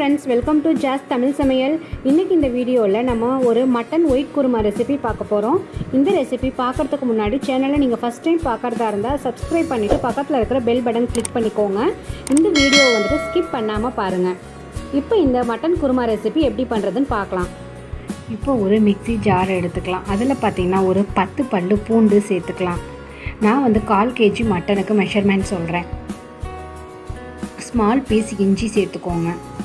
friends welcome to जैस तमिल सமையல் இன்னைக்கு இந்த வீடியோல நம்ம ஒரு மட்டன் ஒயிட் குருமா ரெசிபி பார்க்க போறோம் இந்த ரெசிபி பார்க்கிறதுக்கு முன்னாடி சேனலை நீங்க ஃபர்ஸ்ட் டைம் பார்க்கறதா இருந்தா Subscribe பண்ணிட்டு பக்கத்துல இருக்கிற பெல் பட்டன் கிளிக் பண்ணிக்கோங்க இந்த வீடியோ வந்து ஸ்கிப் பண்ணாம பாருங்க இப்போ இந்த மட்டன் குருமா ரெசிபி எப்படி பண்றதுன்னு பார்க்கலாம் இப்போ ஒரு மிக்ஸி ஜார் எடுத்துக்கலாம் அதுல பாத்தீங்கன்னா ஒரு 10 பல்லு பூண்டு சேர்த்துக்கலாம் நான் வந்து 1/4 kg மட்டனுக்கு மெஷர்மென்ட் சொல்றேன் स्मॉल पीस इंजी சேர்த்துக்கோங்க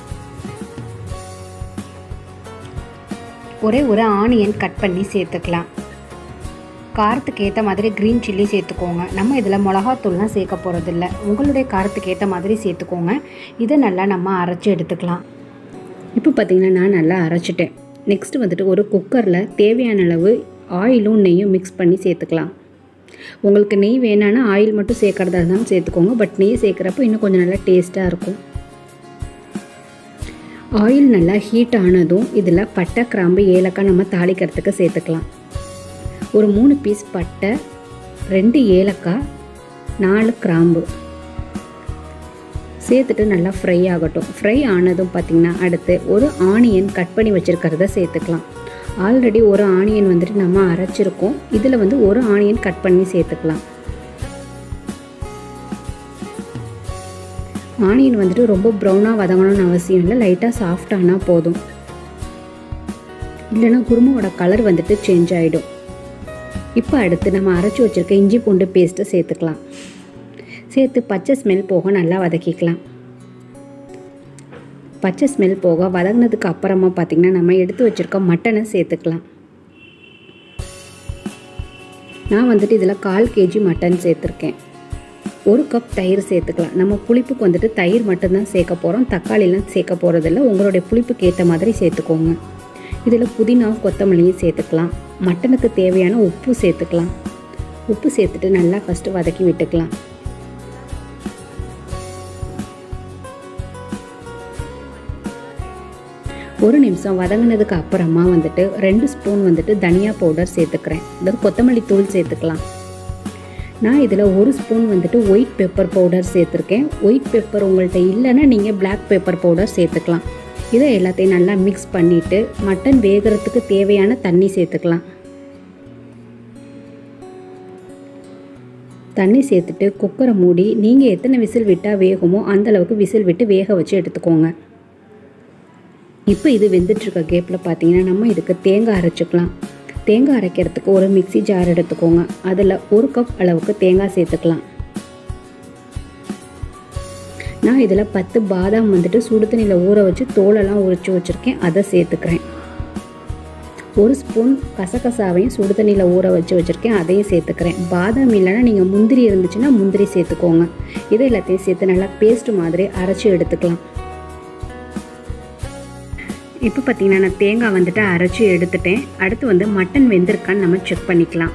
ஒரே ஒரு ஆனியன் கட் பண்ணி சேர்த்துக்கலாம் காரத்துக்கு ஏத்த மாதிரி green chilli சேர்த்துக்கோங்க நம்ம இதல மிளகாய் தூள்லாம் சேர்க்க போறது இல்ல உங்களுடைய காரத்துக்கு ஏத்த மாதிரி சேர்த்துக்கோங்க இத நல்லா நம்ம அரைச்சு எடுத்துக்கலாம் இப்போ பாத்தீங்கன்னா நான் நல்லா அரைச்சிட்டேன் நெக்ஸ்ட் வந்துட்டு ஒரு குக்கர்ல தேவையான அளவு ஆயிலும் நெய்யும் mix பண்ணி சேர்த்துக்கலாம் உங்களுக்கு நெய் வேணானா ஆயில் மட்டும் சேர்க்கறதா இருந்தாலும் சேர்த்துக்கோங்க பட் நெய் சேர்க்கறப்ப இன்னும் கொஞ்சம் நல்லா டேஸ்டா இருக்கும் ஆயில் நல்லா ஹீட் ஆனதும் இதல பட்டை கிராம்பு ஏலக்காய் நம்ம தாளிக்கிறதுக்கு சேர்த்துக்கலாம் ஒரு 3 பீஸ் பட்டை 2 ஏலக்காய் 4 கிராம்பு சேர்த்துட்டு நல்லா ஃப்ரை ஆகட்டும் ஃப்ரை ஆனதும் பாத்தீங்கன்னா அடுத்து ஒரு ஆனியன் கட் பண்ணி வச்சிருக்கிறத சேர்த்துக்கலாம் ஆல்ரெடி ஒரு ஆனியன் வந்துட்டு நம்ம அரைச்சிருக்கோம் இதுல வந்து ஒரு ஆனியன் கட் பண்ணி சேர்த்துக்கலாம் ஆனியன் வந்துட்டு ரொம்ப ப்ரௌனா வதங்கணும்னு அவசியம் இல்லை லைட்டா சாஃப்ட் ஆனா போதும் இல்லனா குருமாவோட கலர் வந்துட்டு சேஞ்ச் ஆயிடும் இப்போ அடுத்து நம்ம அரைச்சு வச்சிருக்க இஞ்சி பூண்டு பேஸ்ட் சேர்த்துக்கலாம் சேர்த்து பச்சை ஸ்மெல் போக நல்லா வதக்கிக்கலாம் பச்சை ஸ்மெல் போக வதங்கினதுக்கு அப்புறமா பாத்தீங்கன்னா நம்ம எடுத்து வச்சிருக்க மட்டனை சேர்த்துக்கலாம் நான் வந்துட்டு இதல 1/4 kg மட்டன் சேர்த்திருக்கேன் 1 கப் தயிர் சேர்த்துக்கலாம் நம்ம புளிப்புக்கு வந்துட்டு தயிர் மட்டும் தான் சேர்க்க போறோம் தக்காளி எல்லாம் சேர்க்க போறது இல்ல உங்களுடைய புளிப்புக்கு ஏத்த மாதிரி சேர்த்துக்கோங்க இதல புதினா கொத்தமல்லியும் சேர்த்துக்கலாம் மட்டனுக்கு தேவையான உப்பு சேர்த்துக்கலாம் உப்பு சேர்த்துட்டு நல்லா ஃபர்ஸ்ட் வதக்கி விட்டுக்கலாம் ஒரு நிமிஷம் வதங்கினதுக்கு அப்புறமா வந்துட்டு 2 ஸ்பூன் வந்துட்டு தனியா பவுடர் சேர்த்துக்கிறேன் அதாவது கொத்தமல்லி தூள் சேர்த்துக்கலாம் நான் இதல 1 ஸ்பூன் வந்துட்டு ஒயிட் பெப்பர் பவுடர் சேர்த்திருக்கேன் ஒயிட் பெப்பர் உங்கள்ட்ட இல்லனா நீங்க Black பெப்பர் பவுடர் சேர்த்துக்கலாம் இத எல்லாத்தையும் நல்லா mix பண்ணிட்டு மட்டன் வேகறதுக்கு தேவையான தண்ணி சேர்த்துக்கலாம் தண்ணி சேர்த்துட்டு குக்கரை மூடி நீங்க எத்தனை விசில் விட்டா வேகுமோ அந்த அளவுக்கு விசில் விட்டு வேக வச்சு எடுத்துக்கோங்க இப்போ இது வெந்திட்டு இருக்க கேப்ல பாத்தீங்கன்னா நம்ம இதுக்கு தேங்காய் அரைச்சுக்கலாம் தேங்காய் அரைக்கிறதுக்கு ஒரு மிக்ஸி ஜார் எடுத்துக்கோங்க அதுல 1 கப் அளவுக்கு தேங்காய் சேர்த்துக்கலாம் நான் இதல 10 பாதாம் வந்துட்டு சுடு தண்ணில ஊற வச்சு தோலெல்லாம் உரிச்சு வச்சிருக்கேன் அதை சேர்த்துக்கிறேன் 1 ஸ்பூன் கசகசாவையும் சுடு தண்ணில ஊற வச்சு வச்சிருக்கேன் அதையும் சேர்த்துக்கிறேன் பாதாம் இல்லனா நீங்க முந்திரி இருந்துச்சுனா முந்திரி சேர்த்துக்கோங்க இத எல்லாத்தையும் சேர்த்து நல்லா பேஸ்ட் மாதிரி அரைச்சு எடுத்துக்கலாம் இப்போ பாத்தீங்கன்னா நான் தேங்காய் வந்துட்டு அரைச்சு எடுத்துட்டேன் அடுத்து வந்து மட்டன் வெந்திருக்கான்னு நம்ம செக் பண்ணிக்கலாம்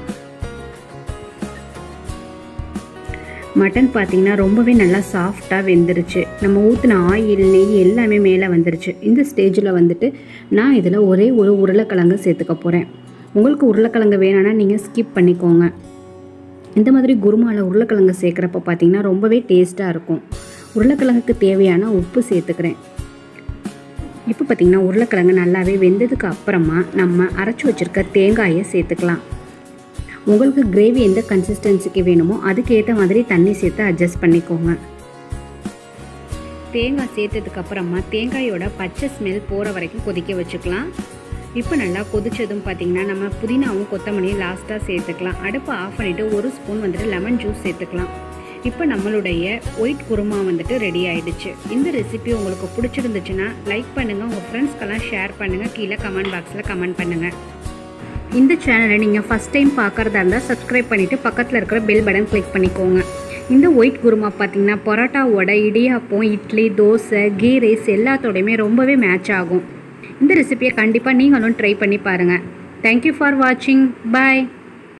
மட்டன் பாத்தீங்கன்னா ரொம்பவே நல்லா சாஃப்ட்டா வெந்திருச்சு நம்ம ஊத்துன ஆயில் நெய் எல்லாமே மேலே வந்துருச்சு இந்த ஸ்டேஜ்ல வந்துட்டு நான் இதல ஒரே ஒரு உருளைக்கிழங்கு சேர்த்துக்க போறேன் உங்களுக்கு உருளைக்கிழங்கு வேணானா நீங்க ஸ்கிப் பண்ணிக்கோங்க இந்த மாதிரி குருமால உருளைக்கிழங்கு சேர்க்கறப்ப பாத்தீங்கன்னா ரொம்பவே டேஸ்டா இருக்கும் உருளைக்கிழங்குக்கு தேவையான உப்பு சேர்த்துக்கிறேன் இப்போ பாத்தீங்கன்னா உருளைக்கிழங்கு நல்லாவே வெந்ததுக்கு அப்புறமா நம்ம அரைச்சு வச்சிருக்க தேங்காயை சேர்த்துக்கலாம் உங்களுக்கு கிரேவி எந்த கன்சிஸ்டன்சிக்கு வேணுமோ அதுக்கு ஏத்த மாதிரி தண்ணி சேர்த்து அட்ஜஸ்ட் பண்ணிக்கோங்க தேங்காய் சேர்த்ததுக்கு அப்புறமா தேங்காயோட பச்சை ஸ்மெல் போற வரைக்கும் கொதிக்க வச்சுக்கலாம் இப்போ நல்லா கொதிச்சதும் பாத்தீங்கன்னா நம்ம புதினாவும் கொத்தமல்லியும் லாஸ்டா சேர்த்துக்கலாம் அடுப்பை ஆஃப் பண்ணிட்டு 1 ஸ்பூன் வந்துட்டு லெமன் ஜூஸ் சேர்த்துக்கலாம் இப்போ நம்மளுடைய ஒயிட் குருமா வந்துட்டு ரெடி ஆயிடுச்சு இந்த ரெசிபி உங்களுக்கு பிடிச்சிருந்துச்சுனா லைக் பண்ணுங்க உங்க ஃப்ரெண்ட்ஸ்க்கெல்லாம் ஷேர் பண்ணுங்க கீழ கமெண்ட் பாக்ஸ்ல கமெண்ட் பண்ணுங்க இந்த சேனலை நீங்க ஃபர்ஸ்ட் டைம் பார்க்கறதா இருந்தா Subscribe பண்ணிட்டு பக்கத்துல இருக்கிற பெல் பட்டன் கிளிக் பண்ணிக்கோங்க இந்த ஒயிட் குருமா பாத்தீங்கன்னா பரோட்டாவோட இடியாப்பம் இட்லி தோசை கீ ரைஸ் எல்லாத்தோடயுமே ரொம்பவே மேட்ச் ஆகும் இந்த ரெசிபியை கண்டிப்பா நீங்களும் ட்ரை பண்ணி பாருங்க Thank you for watching bye